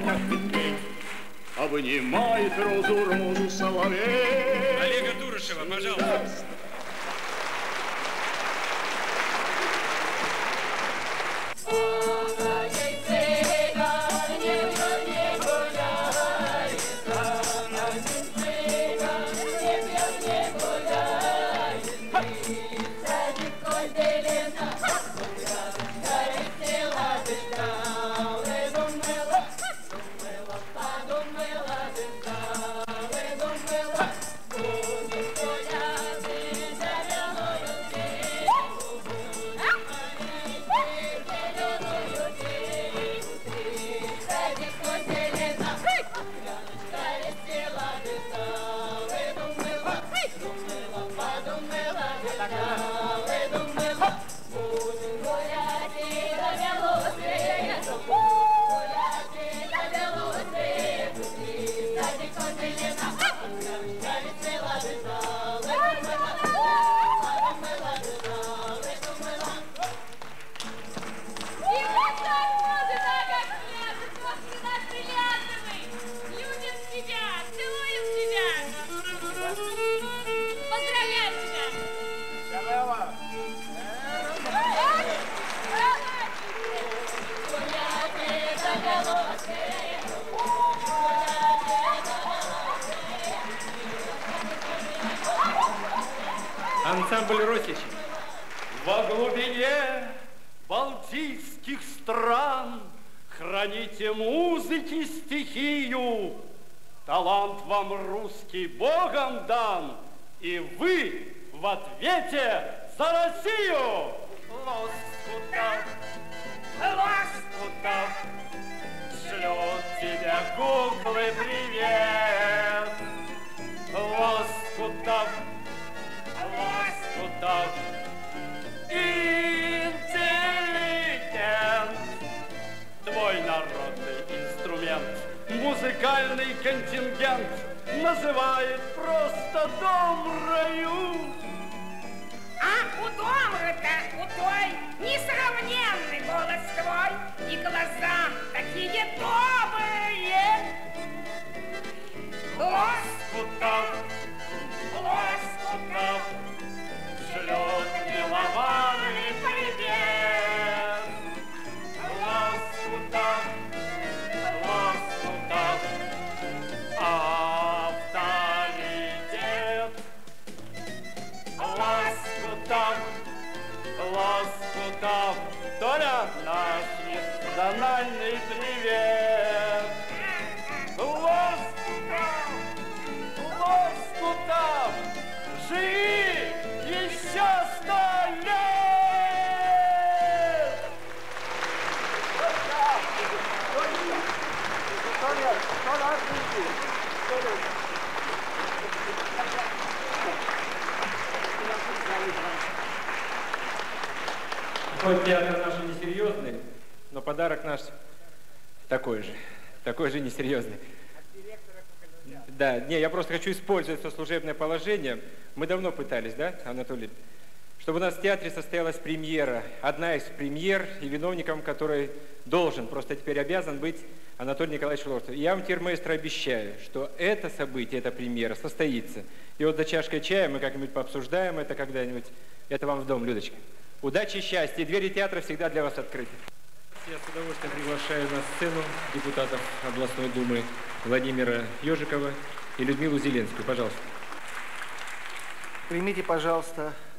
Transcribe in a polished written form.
сенях ветвей обнимает розу соловей. Олега Турышева, пожалуйста. Ансамбль «Росичи». Во глубине балтийских стран храните музыки стихию. Талант вам русский Богом дан, и вы в ответе за Россию. Лоскутов, Лоскутов, шлют тебе куклы привет. Лоскутов, Лоскутов, интеллигент. Твой народный инструмент, музыкальный контингент называет просто дом-раю. А у дома-то, у той несравненный голос твой, и глаза такие добрые. Лоскутов, Лоскутов, шлет милованный привет. Лоскутов, Лоскутов, авторитет. Лоскутов, Лоскутов, Толя, наш национальный привет. Лоскутов, Лоскутов, живи еще 100 лет! Хоть театр наш несерьезный, но подарок наш такой же несерьезный. Да, не, я просто хочу использовать свое служебное положение. Мы давно пытались, да, Анатолий? Чтобы у нас в театре состоялась премьера, одна из премьер, и виновником которой должен, просто теперь обязан быть Анатолий Николаевич Лорцев. Я вам теперь, маэстро, обещаю, что это событие, эта премьера состоится. И вот за чашкой чая мы как-нибудь пообсуждаем это когда-нибудь. Это вам в дом, Людочка. Удачи и счастья. И двери театра всегда для вас открыты. Я с удовольствием приглашаю на сцену депутатов областной думы Владимира Ежикова и Людмилу Зеленскую. Пожалуйста. Примите, пожалуйста,